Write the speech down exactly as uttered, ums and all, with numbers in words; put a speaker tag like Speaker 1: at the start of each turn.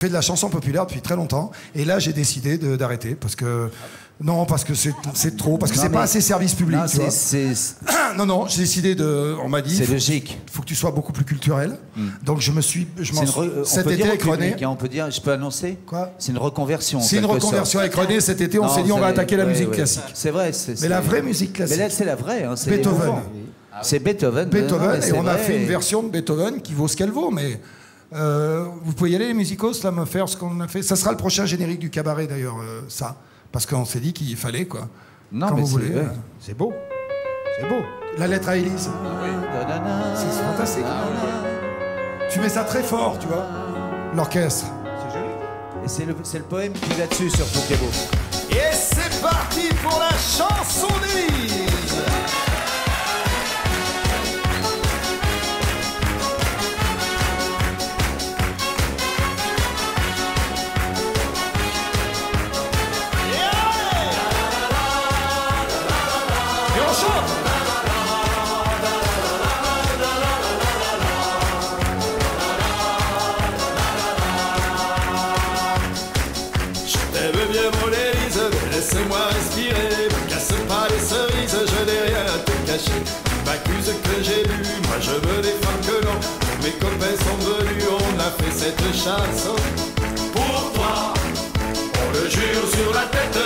Speaker 1: fais de la chanson populaire depuis très longtemps. Et là, j'ai décidé de- d'arrêter parce que... Non, parce que c'est c'est trop, parce que
Speaker 2: Non,
Speaker 1: c'est
Speaker 2: mais-
Speaker 1: pas assez service public,
Speaker 2: Non,
Speaker 1: tu
Speaker 2: c'est-
Speaker 1: vois.
Speaker 2: c'est
Speaker 1: Non, non, j'ai décidé de... On m'a dit...
Speaker 2: c'est
Speaker 1: faut-
Speaker 2: logique.
Speaker 1: faut que tu sois beaucoup plus culturel. Donc je me suis... Je
Speaker 2: C'est
Speaker 1: m'en
Speaker 2: une
Speaker 1: suis-
Speaker 2: re- euh, on
Speaker 1: cet
Speaker 2: peut
Speaker 1: été
Speaker 2: dire au
Speaker 1: avec René...
Speaker 2: public, hein, on peut dire, je peux annoncer
Speaker 1: Quoi?
Speaker 2: C'est une reconversion. en
Speaker 1: C'est une
Speaker 2: quelque
Speaker 1: reconversion
Speaker 2: sorte.
Speaker 1: avec René. Cet été, on
Speaker 2: Non,
Speaker 1: s'est dit
Speaker 2: vous
Speaker 1: on va
Speaker 2: avez-
Speaker 1: attaquer la
Speaker 2: ouais,
Speaker 1: musique
Speaker 2: ouais.
Speaker 1: classique.
Speaker 2: C'est vrai. c'est-
Speaker 1: Mais la
Speaker 2: c'est-
Speaker 1: vraie musique classique.
Speaker 2: Mais là, c'est la vraie. Hein, c'est
Speaker 1: Beethoven.
Speaker 2: émouvant. C'est Beethoven.
Speaker 1: Beethoven,
Speaker 2: non, mais
Speaker 1: et
Speaker 2: c'est
Speaker 1: on a
Speaker 2: vrai.
Speaker 1: fait une version de Beethoven qui vaut ce qu'elle vaut, mais euh, vous pouvez y aller, les musicos, là, me faire ce qu'on a fait. Ça sera le prochain générique du cabaret, d'ailleurs, euh, ça. Parce qu'on s'est dit qu'il fallait, quoi.
Speaker 2: Non,
Speaker 1: Quand
Speaker 2: mais
Speaker 1: vous
Speaker 2: c'est
Speaker 1: voulez.
Speaker 2: vrai.
Speaker 1: euh, C'est beau. C'est beau. La lettre à Élise. C'est fantastique. Tu mets ça très fort, tu vois. L'orchestre. C'est joli.
Speaker 2: Et c'est le, c'est le poème qui va dessus, surtout, qui est beau.
Speaker 3: Et c'est parti pour la chanson d'Élise. Et on chante. Je t'aime bien mon Élise, mais laisse-moi respirer. Me casse pas les cerises, je n'ai rien à te cacher. Tu m'accuses que j'ai bu, moi je me défends que non. Mes copains sont venus, on a fait cette chasse. Pour toi, on le jure sur la tête